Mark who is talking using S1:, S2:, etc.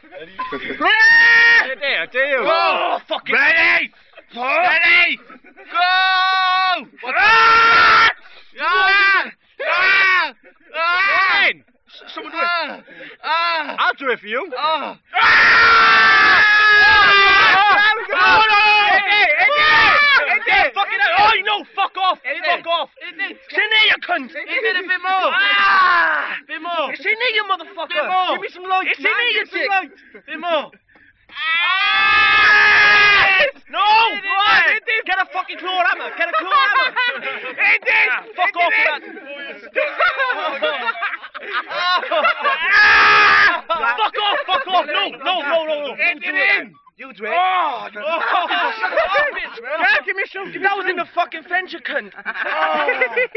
S1: I dare you.
S2: Oh, fucking
S1: Ready! Ready! Go! Someone do it. I'll do it for you. Fuck off! Fuck off! It's in there, you cunt!
S2: He did a bit more! Bit more!
S1: It's in there, you motherfucker!
S2: Bit more!
S1: Give me some light! It's in there, you dick!
S2: Bit more!
S1: No! Get a fucking claw hammer! Get a claw hammer! It did! Fuck off with that! Fuck off! Fuck off! No!
S2: It did him!
S1: You do it! Oh! Yeah, give me some! That was in the fucking fence, you cunt!